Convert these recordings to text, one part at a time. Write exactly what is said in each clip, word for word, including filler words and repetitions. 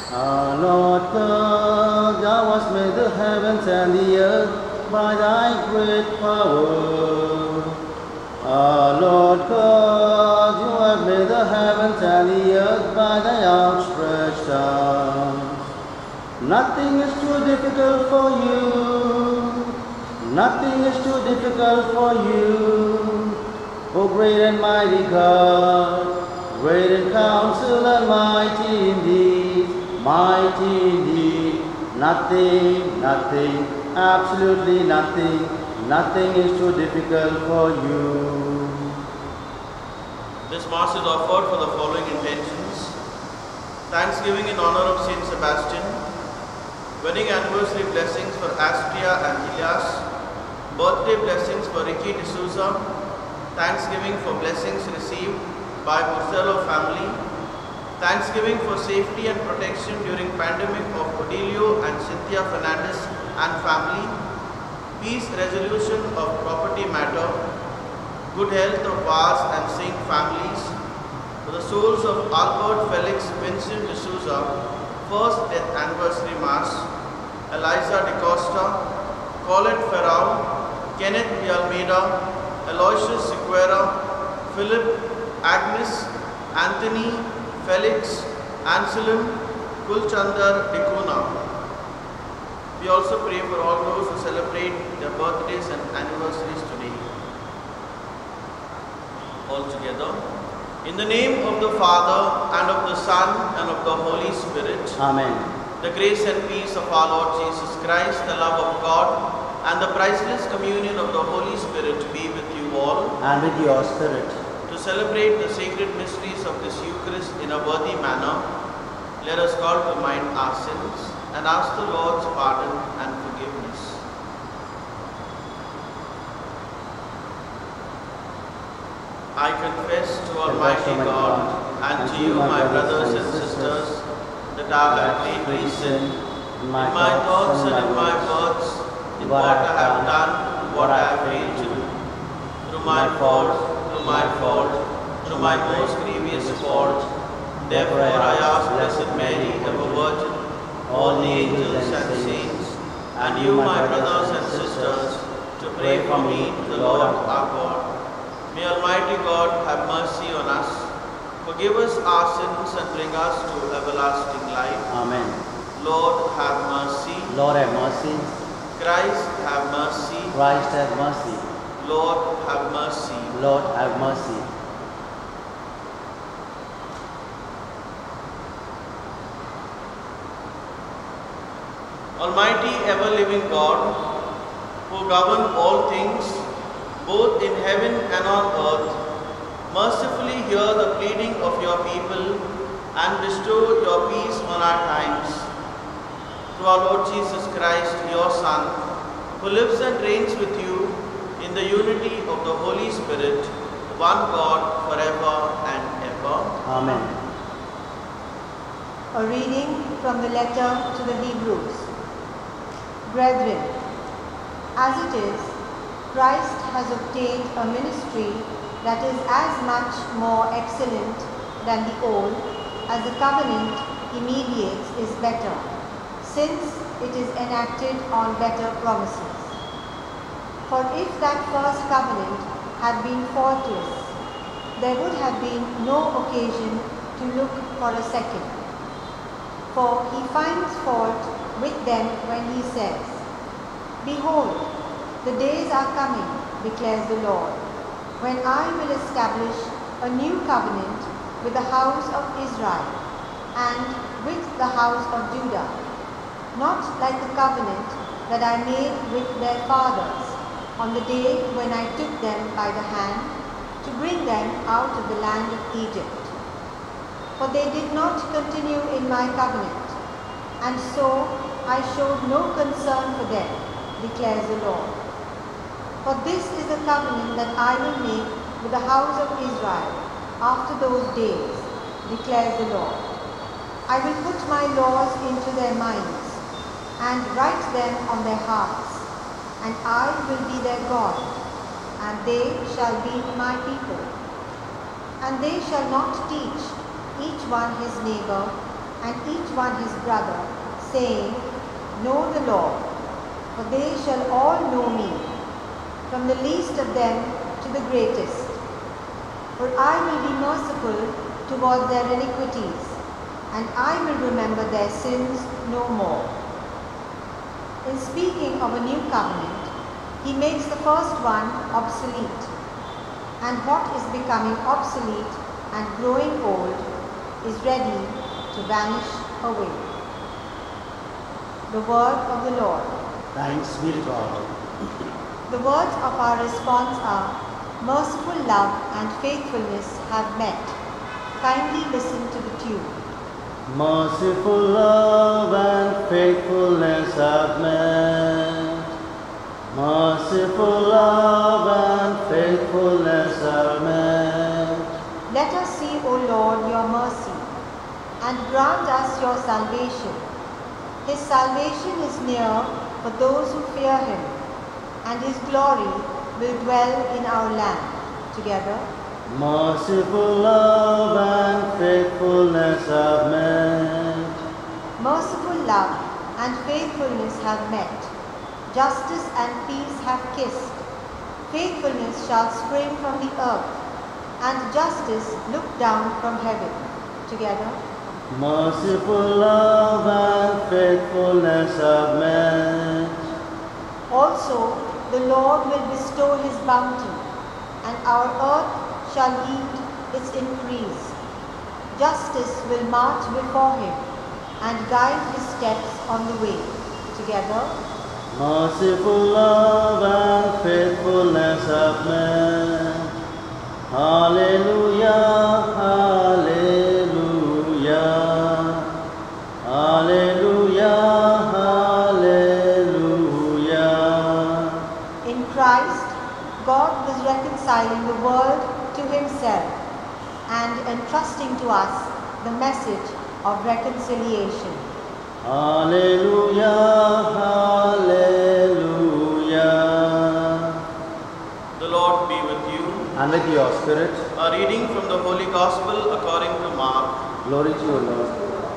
Our Lord God, thou hast made the heavens and the earth by thy great power. Our Lord God, you have made the heavens and the earth by thy outstretched arms. Nothing is too difficult for you. Nothing is too difficult for you. O great and mighty God, great in counsel and mighty indeed, mighty indeed. Nothing, nothing, absolutely nothing, nothing is too difficult for you. This Mass is offered for the following intentions: Thanksgiving in honor of Saint Sebastian, wedding anniversary blessings for Astria and Elias, birthday blessings for Ricky D'Souza, Thanksgiving for blessings received by Bursello family, Thanksgiving for safety and protection during pandemic of Odilio and Cynthia Fernandez and family, peace resolution of property matter, good health of Vaz and Saint families, for the souls of Albert Felix Vincent D'Souza, first death anniversary Mass, Eliza De Costa, Colette Ferrao, Kenneth De Almeida, Aloysius Sequeira, Philip, Agnes, Anthony, Felix, Anselm, Kulchandar Dikuna. We also pray for all those who celebrate their birthdays and anniversaries today. All together. In the name of the Father, and of the Son, and of the Holy Spirit. Amen. The grace and peace of our Lord Jesus Christ, the love of God, and the priceless communion of the Holy Spirit be with you all. And with your spirit. To celebrate the sacred mysteries of this Eucharist in a worthy manner, let us call to mind our sins and ask the Lord's pardon and forgiveness. I confess to Almighty God and to you, my brothers and sisters, that I have greatly sinned in my thoughts and in my words, in what I have done and what I have failed to do. Through my fault, through my fault, through my most grievous fault. Therefore I ask Blessed Mary, ever Virgin, all the angels and saints, and you, my brothers and sisters, to pray for me to the Lord our God. May Almighty God have mercy on us, forgive us our sins, and bring us to everlasting life. Amen. Lord, have mercy. Lord, have mercy. Christ, have mercy. Christ, have mercy. Lord, have mercy. Lord, have mercy. Almighty ever-living God, who govern all things, both in heaven and on earth, mercifully hear the pleading of your people and bestow your peace on our times. Through our Lord Jesus Christ, your Son, who lives and reigns with you in the unity of the Holy Spirit, one God, forever and ever. Amen. A reading from the letter to the Hebrews. Brethren, as it is, Christ has obtained a ministry that is as much more excellent than the old, as the covenant he mediates is better, since it is enacted on better promises. For if that first covenant had been faultless, there would have been no occasion to look for a second. For he finds fault with them when he says, Behold, the days are coming, declares the Lord, when I will establish a new covenant with the house of Israel and with the house of Judah, not like the covenant that I made with their fathers on the day when I took them by the hand to bring them out of the land of Egypt. For they did not continue in my covenant, and so I showed no concern for them, declares the Lord. For this is the covenant that I will make with the house of Israel after those days, declares the Lord. I will put my laws into their minds and write them on their hearts, and I will be their God, and they shall be my people. And they shall not teach each one his neighbor, and each one his brother, saying, Know the Lord, for they shall all know me, from the least of them to the greatest. For I will be merciful toward their iniquities, and I will remember their sins no more. In speaking of a new covenant, he makes the first one obsolete, and what is becoming obsolete and growing old is ready to vanish away. The word of the Lord. Thanks be to God. The words of our response are, Merciful love and faithfulness have met. Kindly listen to the tune. Merciful love and faithfulness have met. Merciful love and faithfulness have met. Let us see, O Lord, your mercy, and grant us your salvation. His salvation is near for those who fear him, and his glory will dwell in our land. Together. Merciful love and faithfulness have met. Merciful love and faithfulness have met. Justice and peace have kissed. Faithfulness shall spring from the earth, and justice look down from heaven. Together. Merciful love and faithfulness have met. Also, the Lord will bestow his bounty, and our earth shall yield its increase. Justice will march before him, and guide his steps on the way. Together. Merciful love and faithfulness have met. Hallelujah, hallelujah, hallelujah, hallelujah. In Christ, God was reconciling the world to himself and entrusting to us the message of reconciliation. Hallelujah, hallelujah. The Lord be with you. And with your spirit. A reading from the Holy Gospel according to Mark. Glory to you, Lord.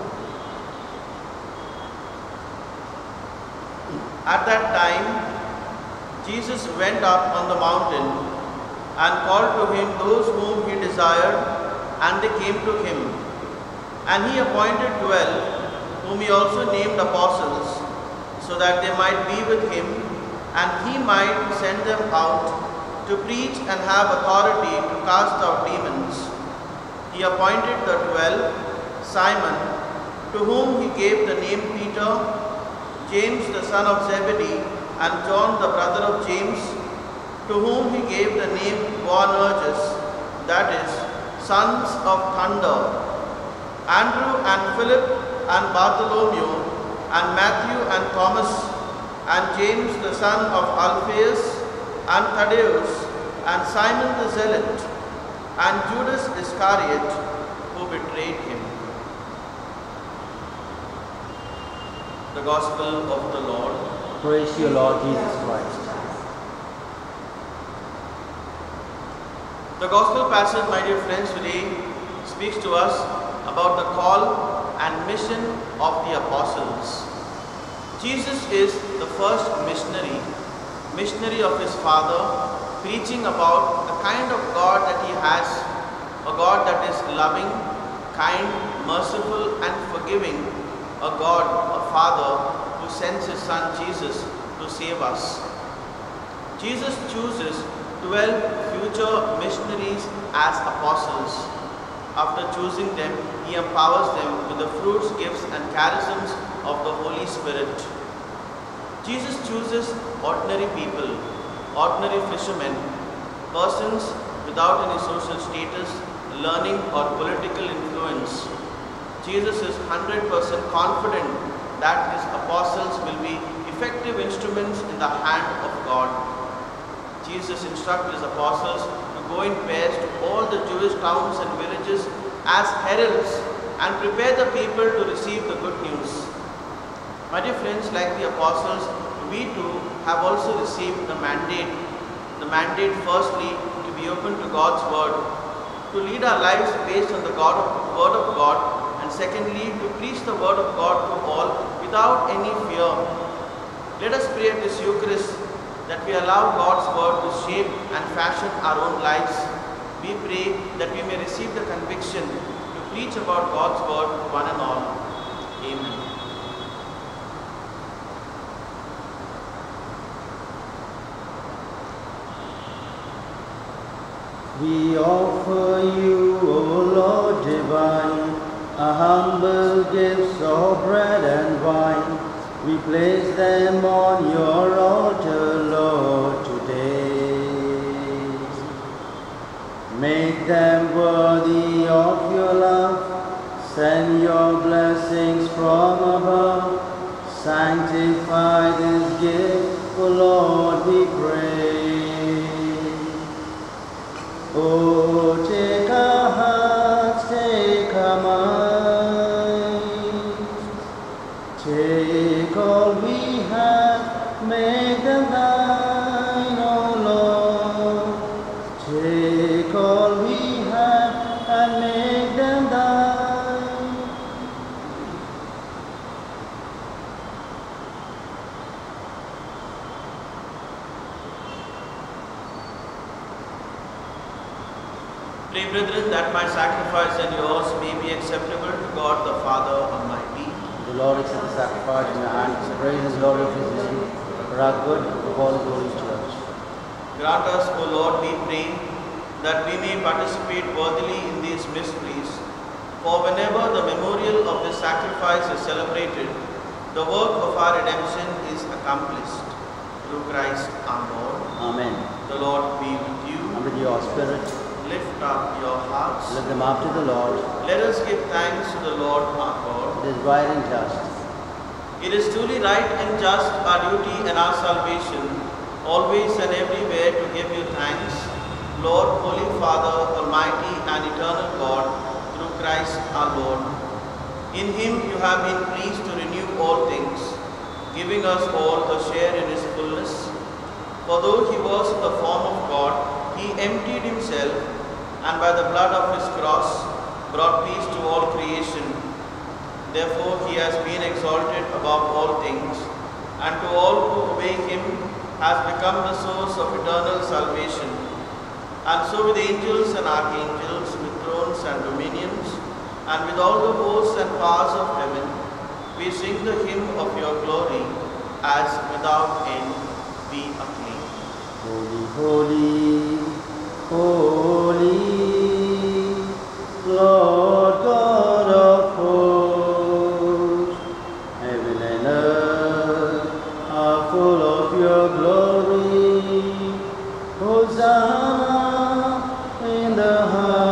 At that time, Jesus went up on the mountain and called to him those whom he desired, and they came to him. And he appointed twelve, whom he also named apostles, so that they might be with him, and he might send them out to preach and have authority to cast out demons. He appointed the twelve, Simon, to whom he gave the name Peter, James the son of Zebedee, and John the brother of James, to whom he gave the name Boanerges, that is, sons of thunder, Andrew and Philip and Bartholomew, and Matthew and Thomas, and James the son of Alphaeus, and Thaddeus, and Simon the Zealot, and Judas Iscariot, who betrayed him. The Gospel of the Lord. Praise you, Lord Jesus Christ. The Gospel passage, my dear friends, today speaks to us about the call and mission of the apostles. Jesus is the first missionary, missionary of his Father, preaching about the kind of God that he has, a God that is loving, kind, merciful and forgiving, a God, a Father who sends his Son Jesus to save us. Jesus chooses twelve future missionaries as apostles. After choosing them, he empowers them with the fruits, gifts and charisms of the Holy Spirit. Jesus chooses ordinary people, ordinary fishermen, persons without any social status, learning or political influence. Jesus is one hundred percent confident that his apostles will be effective instruments in the hand of God. Jesus instructs his apostles to go in pairs to all the Jewish towns and villages as heralds and prepare the people to receive the good news. My dear friends, like the apostles, we too have also received the mandate. The mandate firstly to be open to God's word, to lead our lives based on the God of, word of God, and And secondly, to preach the word of God to all without any fear. Let us pray at this Eucharist that we allow God's word to shape and fashion our own lives. We pray that we may receive the conviction to preach about God's word to one and all. Amen. We offer you, O Lord divine, a humble gifts of bread and wine. We place them on your altar, Lord, today. Make them worthy of your love. Send your blessings from above. Sanctify this gift, O Lord, we pray. Oh, take our hearts, take our minds, take all we have, make them thine, O Lord. Take all we have and make them thine. Pray, brethren, that my sacrifice and yours may be acceptable to God the Father Almighty. The Lord accept the sacrifice in your hands, praise and glory of his name, for our good of all the Holy Church. Grant us, O Lord, we pray, that we may participate worthily in these mysteries. For whenever the memorial of this sacrifice is celebrated, the work of our redemption is accomplished. Through Christ our Lord. Amen. The Lord be with you. And with your spirit, Lift up your hearts. lift them up to the Lord. Let us give thanks to the Lord our God. It is right and just. It is truly right and just, our duty and our salvation, always and everywhere to give you thanks, Lord, Holy Father, Almighty and Eternal God, through Christ our Lord. In him you have been pleased to renew all things, giving us all a share in his fullness. For though he was in the form of God, he emptied himself, and by the blood of his cross brought peace to all creation. Therefore he has been exalted above all things, and to all who obey him has become the source of eternal salvation. And so with angels and archangels, with thrones and dominions, and with all the hosts and powers of heaven, we sing the hymn of your glory, as without end we acclaim. Holy, holy, holy, Lord God of hosts, heaven and earth are full of your glory. Hosanna in the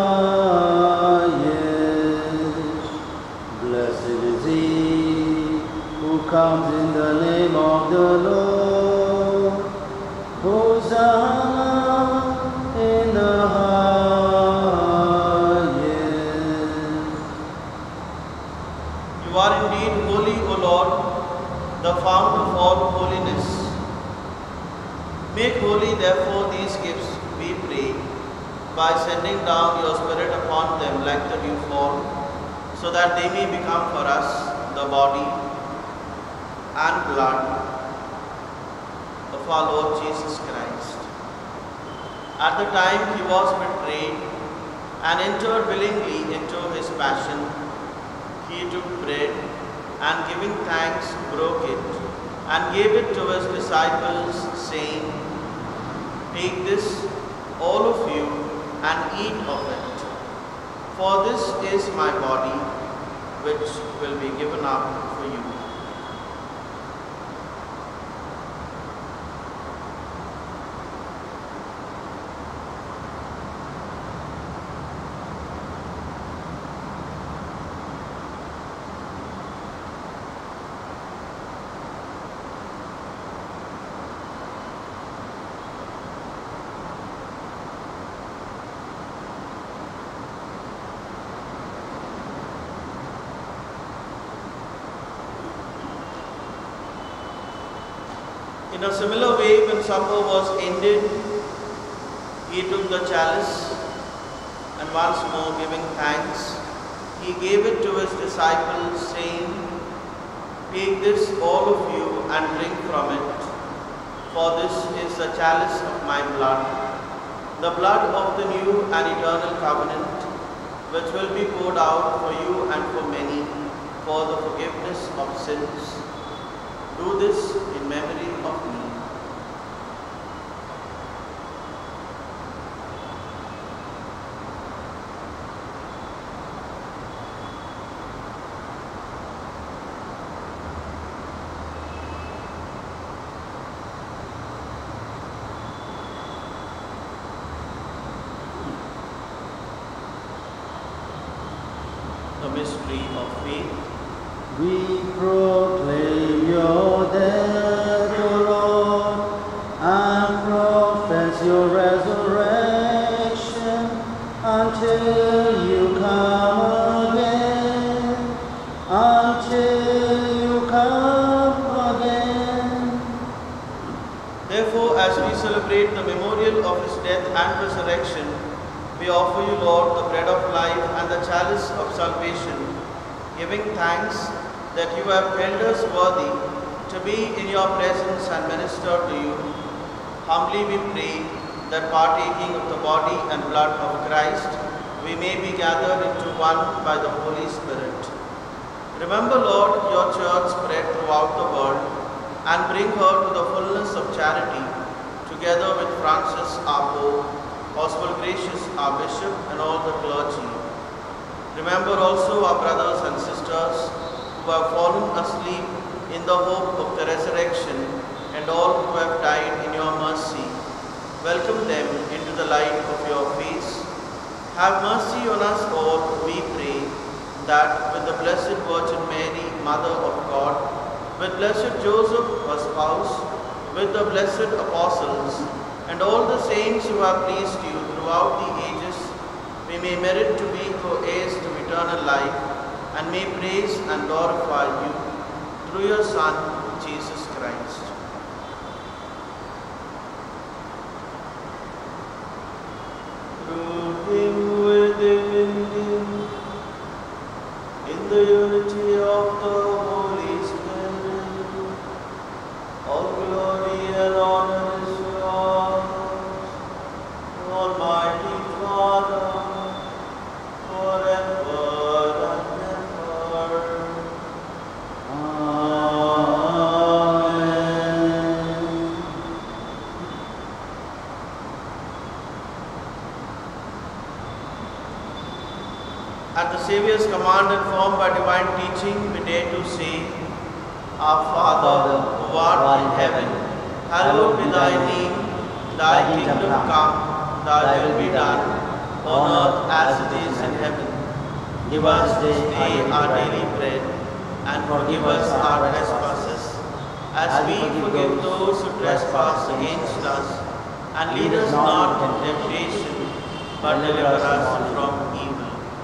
highest. Blessed is he who comes in the name of the Lord. Hosanna in the highest. You are indeed holy, O Lord, the fount of all holiness. Make holy, therefore, these gifts, we pray, by sending down your Spirit upon them like the dewfall, so that they may become for us the body and blood of our Lord Jesus Christ. At the time he was betrayed and entered willingly into his passion, he took bread and giving thanks broke it and gave it to his disciples, saying, "Take this, all of you, and eat of it. For this is my body, which will be given up for you." In a similar way, when supper was ended, he took the chalice, and once more giving thanks, he he gave it to his disciples, saying, "Take this, all of you, and drink from it, for this is the chalice of my blood, the blood of the new and eternal covenant, which will be poured out for you and for many for the forgiveness of sins. Do this in memory of me." The mystery of faith. We proclaim your death, O Lord, and profess your resurrection until you come again, until you come again. Therefore, as we celebrate the memorial of his death and resurrection, we offer you, Lord, the bread of life and the chalice of salvation, giving thanks that you have held us worthy to be in your presence and minister to you. Humbly we pray that, partaking of the body and blood of Christ, we may be gathered into one by the Holy Spirit. Remember, Lord, your church spread throughout the world, and bring her to the fullness of charity, together with Francis our Pope, Oswald Gracious our Bishop, and all the clergy. Remember also our brothers and sisters who have fallen asleep in the hope of the resurrection, and all who have died in your mercy. Welcome them into the light of your face. Have mercy on us all, we pray, that with the Blessed Virgin Mary, Mother of God, with blessed Joseph, her spouse, with the blessed apostles, and all the saints who have pleased you throughout the ages, we may merit to be co-heirs to eternal life, and may praise and glorify you through your Son, Jesus Christ. Through him, with him, in him, in the unity of the Holy Spirit, all glory and honor is yours, Almighty Father, forever and ever. Amen. At the Saviour's command, informed by divine teaching, we dare to say, Our Father, who art in heaven, hallowed be thy name. Thy kingdom come, thy will be done, on earth as it is in heaven. Give us this day our daily bread, and forgive us our trespasses, as we forgive those who trespass against us. And lead us not into temptation, but deliver us from evil.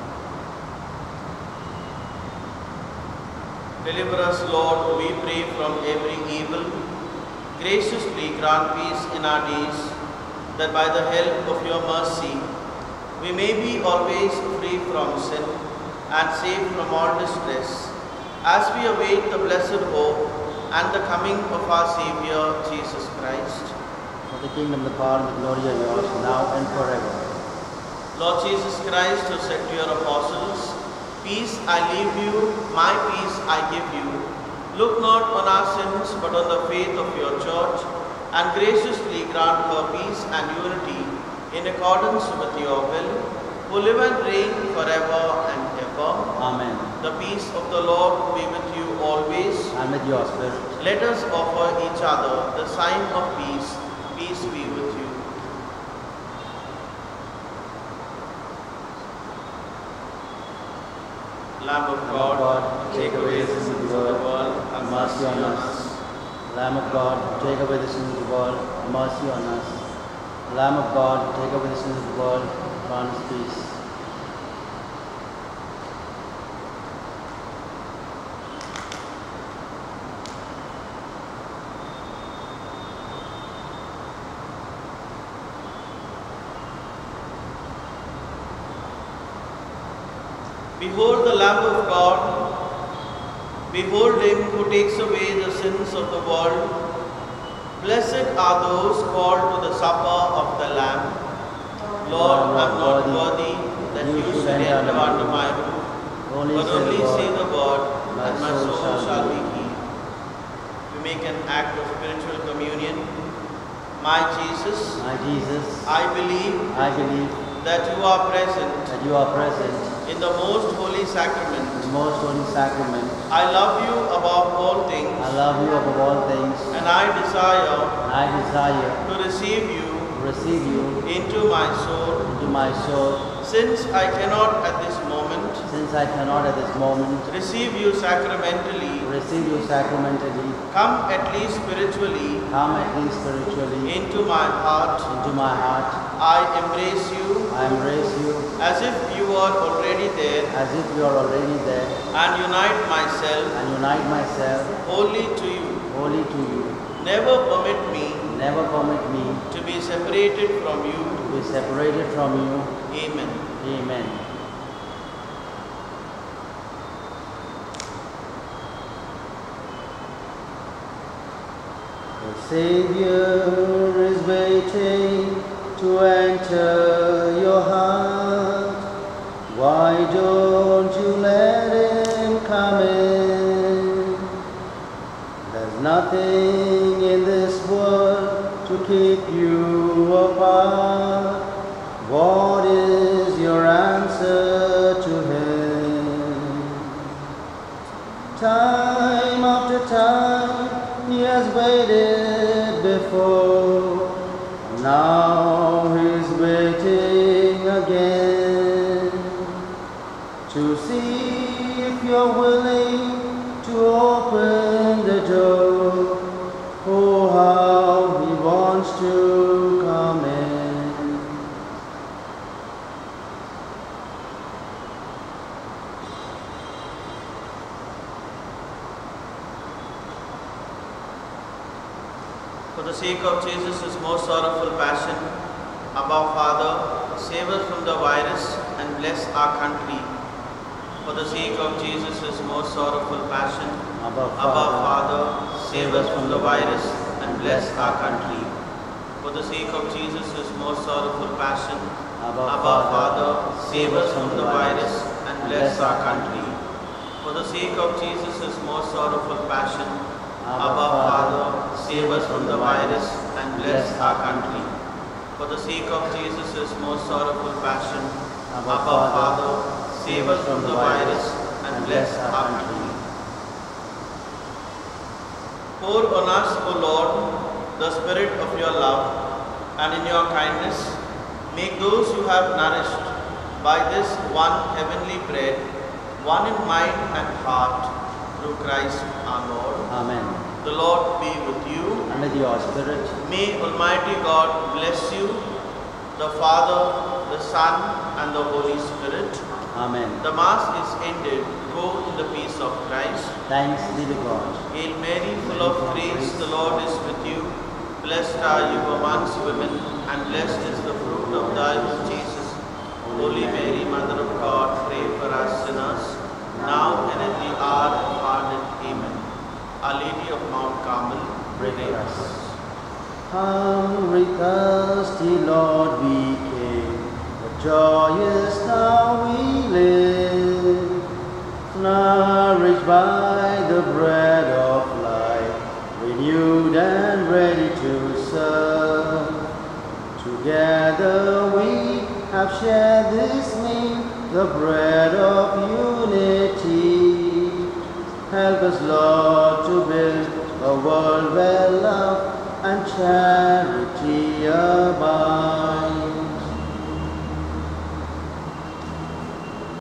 Deliver us, Lord, we pray, from every evil. Graciously grant peace in our days, that by the help of your mercy, we may be always free from sin and safe from all distress, as we await the blessed hope and the coming of our Saviour, Jesus Christ. For the kingdom, the power, and the glory are yours, now and forever. Lord Jesus Christ, who said to your apostles, Peace I leave you, my peace I give you. Look not on our sins, but on the faith of your church, and graciously grant her peace and unity in accordance with your will, who live and reign forever and ever. Amen. The peace of the Lord be with you always. And with your spirit. Let us offer each other the sign of peace. Peace be with you. Lamb of God, God, take away the sins of the world, have mercy on us. Lamb of God, take away the sins of the world, have mercy on us. Lamb of God, take away the sins of the world, grant us peace. Behold the Lamb of God. Behold him who takes away the sins of the world. Blessed are those called to the supper of the Lamb. Lord, I am not worthy that you should enter under my roof, but only say the word, and my soul shall be healed. We make an act of spiritual communion. My Jesus, My Jesus, I believe I believe that you are present that you are present in the most holy sacrament. in the most holy sacrament. I love you above all things, I love you above all things, and I desire and I desire to receive you to receive you into my soul. into my soul. Since I cannot at this moment Since I cannot at this moment receive you sacramentally, receive you sacramentally, come at least spiritually come at least spiritually into my heart. into my heart. I embrace you I embrace you as if you were already there, as if you are already there, and unite myself and unite myself wholly to you. wholly to you. Never permit me Never permit me to be separated from you. to be separated from you. Amen. Amen. The Savior is waiting to enter your heart. Why don't you let him come in? There's nothing in this world to keep you apart. What is your answer to him? Time after time he has waited before. Now he's waiting again to see if you're willing to open the door. Oh, how he wants to come in. For the sake of Jesus' most sorrowful passion, Abba Father, save us from the virus and bless our country. For the sake of Jesus' most sorrowful passion, Abba Abba Father, save us from the virus and bless our country. For the sake of Jesus' most sorrowful passion, Abba Abba Father, save us from the virus and bless our country. For the sake of Jesus' most sorrowful passion, Abba Father, save us from the virus and bless our country. For the sake of Jesus' most sorrowful passion, Abba Father, save us from the virus and bless our country. Pour on us, O Lord, the spirit of your love, and in your kindness, make those you have nourished by this one heavenly bread, one in mind and heart, through Christ our Lord. Amen. The Lord be with you. And with your spirit. May Almighty God bless you, the Father, the Son, and the Holy Spirit. Amen. The Mass is ended. Go in the peace of Christ. Thanks be to God. Hail Mary, full of grace, the Lord is with you. Blessed are you amongst women, and blessed is the fruit of thy womb, Jesus. Holy Mary, Mother of God, pray for us sinners, now and at the hour of our death. Amen. Our Lady of Mount Carmel, pray for us. Hungry, thirsty, Lord, we came, but joyous now we live, nourished by the bread of life, renewed and ready to serve. Together we have shared this meal, the bread of unity. Help us, Lord, to build a world where love and charity abide.